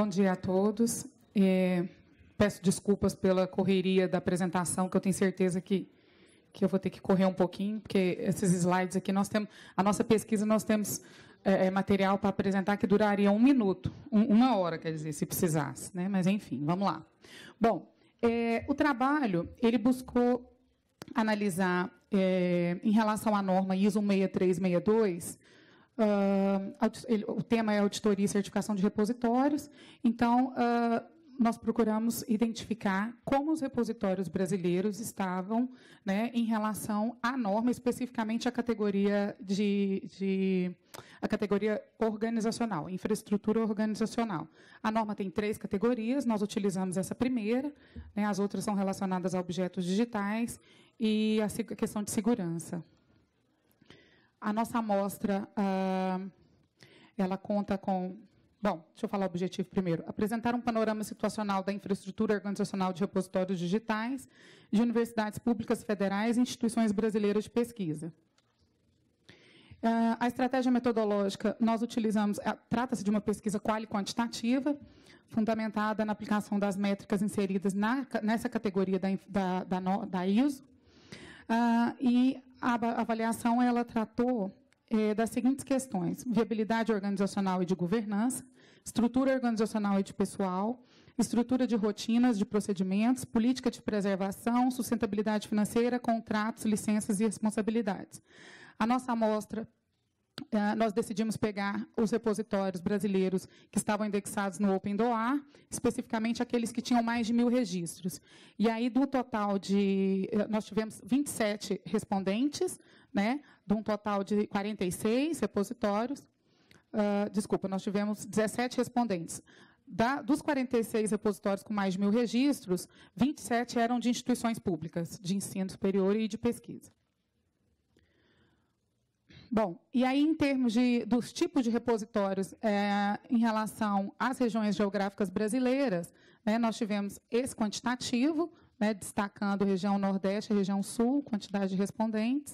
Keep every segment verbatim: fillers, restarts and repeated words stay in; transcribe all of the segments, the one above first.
Bom dia a todos. É, peço desculpas pela correria da apresentação, que eu tenho certeza que, que eu vou ter que correr um pouquinho, porque esses slides aqui, nós temos, a nossa pesquisa, nós temos é, material para apresentar que duraria um minuto, um, uma hora, quer dizer, se precisasse, né? Mas, enfim, vamos lá. Bom, é, o trabalho, ele buscou analisar, é, em relação à norma I S O seis três seis dois, Uh, ele, o tema é auditoria e certificação de repositórios. Então, uh, nós procuramos identificar como os repositórios brasileiros estavam, né, em relação à norma, especificamente a categoria de, de a categoria organizacional, infraestrutura organizacional. A norma tem três categorias, nós utilizamos essa primeira, né, as outras são relacionadas a objetos digitais e a questão de segurança. A nossa amostra, ah, ela conta com... Bom, deixa eu falar o objetivo primeiro. Apresentar um panorama situacional da infraestrutura organizacional de repositórios digitais de universidades públicas federais e instituições brasileiras de pesquisa. Ah, a estratégia metodológica, nós utilizamos... Trata-se de uma pesquisa quali quantitativa, fundamentada na aplicação das métricas inseridas na, nessa categoria da, da, da, da I S O. Ah, e a avaliação ela tratou é, das seguintes questões: viabilidade organizacional e de governança, estrutura organizacional e de pessoal, estrutura de rotinas, de procedimentos, política de preservação, sustentabilidade financeira, contratos, licenças e responsabilidades. A nossa amostra, Uh, nós decidimos pegar os repositórios brasileiros que estavam indexados no Open D O A, especificamente aqueles que tinham mais de mil registros. E aí, do total de... Nós tivemos vinte e sete respondentes, né, de um total de quarenta e seis repositórios. Uh, desculpa, nós tivemos dezessete respondentes. Da, dos quarenta e seis repositórios com mais de mil registros, vinte e sete eram de instituições públicas, de ensino superior e de pesquisa. Bom, e aí, em termos de, dos tipos de repositórios, é, em relação às regiões geográficas brasileiras, né, nós tivemos esse quantitativo, né, destacando região Nordeste e região Sul, quantidade de respondentes,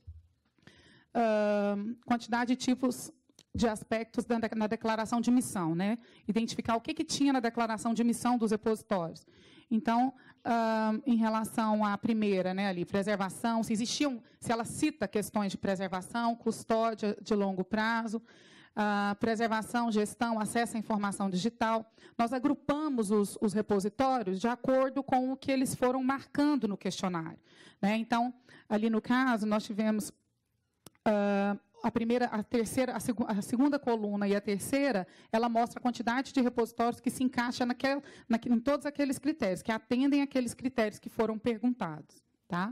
uh, quantidade de tipos de aspectos da, na declaração de missão, né, identificar o que, que tinha na declaração de missão dos repositórios. Então, uh, em relação à primeira, né, ali, preservação, se existiam, se ela cita questões de preservação, custódia de longo prazo, uh, preservação, gestão, acesso à informação digital, nós agrupamos os, os repositórios de acordo com o que eles foram marcando no questionário, né? Então, ali no caso, nós tivemos... Uh, A primeira, a terceira, a, seg a segunda coluna e a terceira, ela mostra a quantidade de repositórios que se encaixa naquel, na, em todos aqueles critérios, que atendem aqueles critérios que foram perguntados. Tá?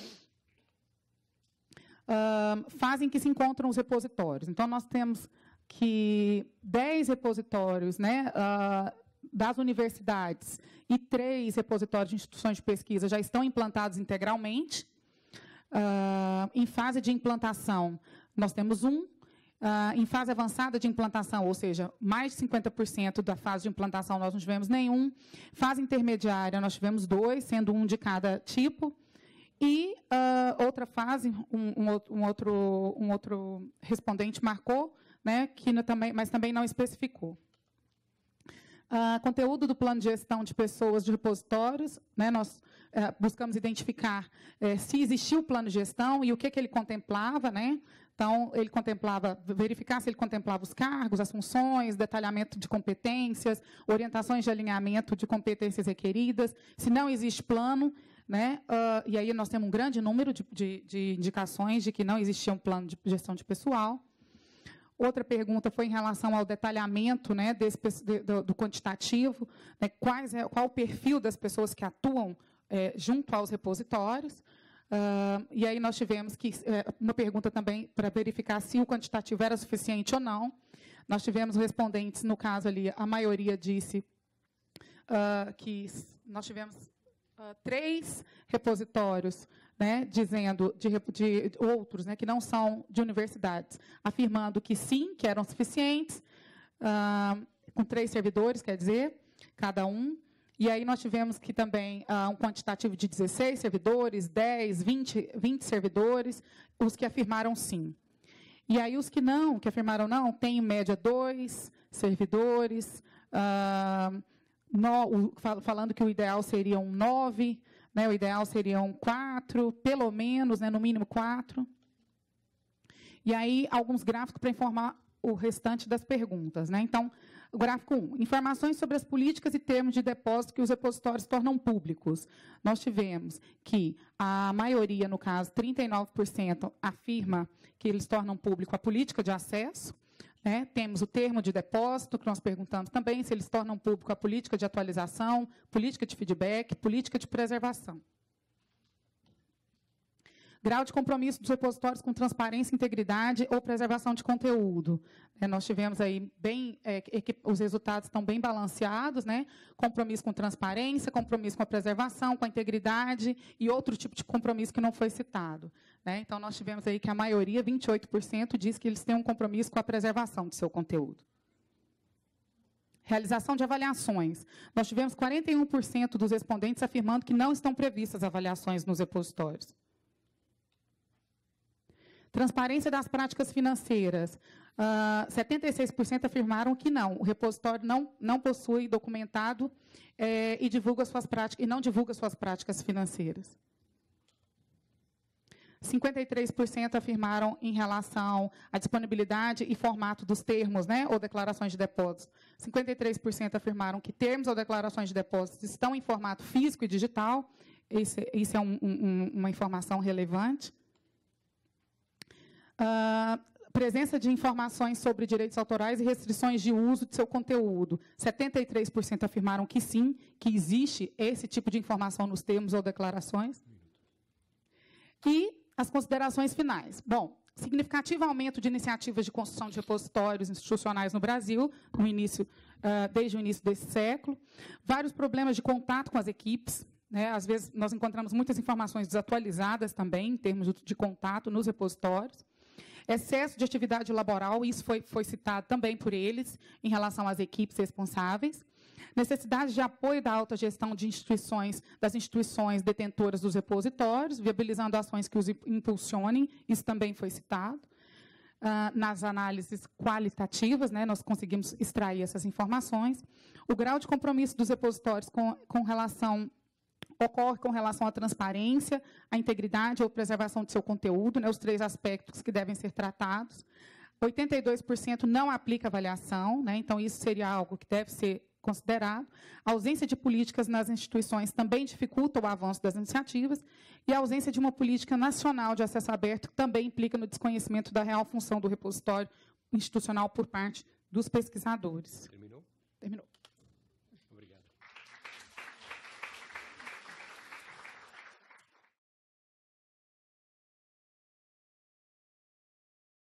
Uh, fase em que se encontram os repositórios. Então, nós temos que dez repositórios, né, uh, das universidades e três repositórios de instituições de pesquisa já estão implantados integralmente. Uh, em fase de implantação, nós temos um. Uh, em fase avançada de implantação, ou seja, mais de cinquenta por cento da fase de implantação nós não tivemos nenhum. Fase intermediária, nós tivemos dois, sendo um de cada tipo. E uh, outra fase, um, um, um, outro, um outro respondente marcou, né, que no, também, mas também não especificou. Uh, conteúdo do plano de gestão de pessoas de repositórios, né, nós uh, buscamos identificar uh, se existia o plano de gestão e o que, que ele contemplava, né? Então, ele contemplava, verificar se ele contemplava os cargos, as funções, detalhamento de competências, orientações de alinhamento de competências requeridas. Se não existe plano, né, uh, e aí nós temos um grande número de, de, de indicações de que não existia um plano de gestão de pessoal. Outra pergunta foi em relação ao detalhamento, né, desse, do, do quantitativo, né, quais é, qual o perfil das pessoas que atuam é, junto aos repositórios. Uh, e aí nós tivemos que, é, uma pergunta também para verificar se o quantitativo era suficiente ou não. Nós tivemos respondentes, no caso ali, a maioria disse uh, que nós tivemos uh, três repositórios, né, dizendo de, de outros, né, que não são de universidades, afirmando que sim, que eram suficientes, uh, com três servidores, quer dizer, cada um. E aí nós tivemos que também uh, um quantitativo de dezesseis servidores, dez, vinte, vinte servidores, os que afirmaram sim. E aí os que não, que afirmaram não, têm em média dois servidores, ah, no, falando que o ideal seria um nove, né, o ideal seria um quatro, pelo menos, né, no mínimo quatro. E aí, alguns gráficos para informar o restante das perguntas, né? Então, o gráfico um, informações sobre as políticas e termos de depósito que os repositórios tornam públicos. Nós tivemos que a maioria, no caso, trinta e nove por cento, afirma que eles tornam público a política de acesso. Né? Temos o termo de depósito, que nós perguntamos também se eles tornam público a política de atualização, política de feedback, política de preservação. Grau de compromisso dos repositórios com transparência, integridade ou preservação de conteúdo. É, nós tivemos aí bem, é, os resultados estão bem balanceados, né? Compromisso com transparência, compromisso com a preservação, com a integridade e outro tipo de compromisso que não foi citado. Né? Então, nós tivemos aí que a maioria, vinte e oito por cento, diz que eles têm um compromisso com a preservação do seu conteúdo. Realização de avaliações. Nós tivemos quarenta e um por cento dos respondentes afirmando que não estão previstas avaliações nos repositórios. Transparência das práticas financeiras. Uh, setenta e seis por cento afirmaram que não. O repositório não, não possui documentado eh, e, divulga suas práticas, e não divulga suas práticas financeiras. cinquenta e três por cento afirmaram em relação à disponibilidade e formato dos termos, né, ou declarações de depósitos. cinquenta e três por cento afirmaram que termos ou declarações de depósitos estão em formato físico e digital. Esse, isso é um, um, uma informação relevante. Uh, presença de informações sobre direitos autorais e restrições de uso de seu conteúdo. setenta e três por cento afirmaram que sim, que existe esse tipo de informação nos termos ou declarações. E as considerações finais. Bom, significativo aumento de iniciativas de construção de repositórios institucionais no Brasil, no início, uh, desde o início desse século. Vários problemas de contato com as equipes. Né? Às vezes, nós encontramos muitas informações desatualizadas também, em termos de contato nos repositórios. Excesso de atividade laboral, isso foi, foi citado também por eles, em relação às equipes responsáveis. Necessidade de apoio da alta gestão de instituições, das instituições detentoras dos repositórios, viabilizando ações que os impulsionem, isso também foi citado. Uh, nas análises qualitativas, né, nós conseguimos extrair essas informações. O grau de compromisso dos repositórios com, com relação ocorre com relação à transparência, à integridade ou preservação de seu conteúdo, né, os três aspectos que devem ser tratados. oitenta e dois por cento não aplica avaliação, né, então isso seria algo que deve ser considerado. A ausência de políticas nas instituições também dificulta o avanço das iniciativas e a ausência de uma política nacional de acesso aberto também implica no desconhecimento da real função do repositório institucional por parte dos pesquisadores. Terminou? Terminou.